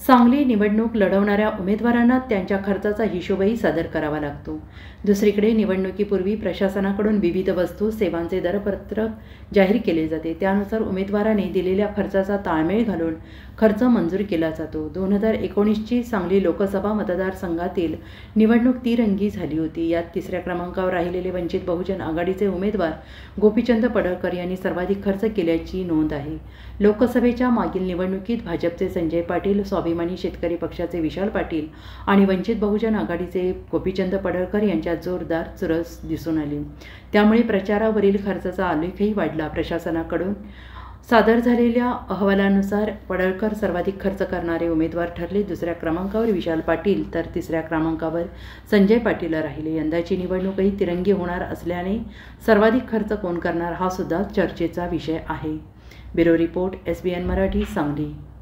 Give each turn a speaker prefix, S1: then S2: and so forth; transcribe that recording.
S1: सांगली निवडणूक लढवणाऱ्या उमेदवारांना त्यांच्या खर्चाचा हिशोबही सादर करावा लागतो। दुसरीकडे निवडणुकीपूर्वी प्रशासनाकडून विविध वस्तू सेवांचे दरपत्रक जाहीर केले जाते। त्यानुसार उमेदवाराने दिलेल्या खर्चाचा ताळमेळ घालून खर्च मंजूर केला जातो। 2019ची सांगली लोकसभा मतदारसंघातील निवडणूक तिरंगी झाली होती। यात तिसऱ्या क्रमांकावर राहिलेले वंचित बहुजन आघाडीचे उमेदवार गोपीचंद पडळकर यांनी सर्वाधिक खर्च केल्याची नोंद आहे। लोकसभेच्या मागील निवडणुकीत भाजपचे संजय पाटील, स्वाभिमानी शेतकरी पक्षाचे विशाल पाटील आणि वंचित बहुजन आघाडीचे गोपीचंद पडळकर यांच्यात जोरदार चुरस दिसून आली। त्यामुळे प्रचारावरील खर्चाचा आलेखही वाढला। प्रशासनाकडून सादर झालेल्या अहवालानुसार पडळकर सर्वाधिक खर्च करणारे उमेदवार ठरले। दुसऱ्या क्रमांकावर विशाल पाटील तर तिसऱ्या क्रमांकावर संजय पाटील राहिले। यंदाची निवडणूकही तिरंगी होणार असल्याने सर्वाधिक खर्च कोण करणार हा सुद्धा चर्चेचा विषय आहे। Bureau report, SBN Marathi, Sangli.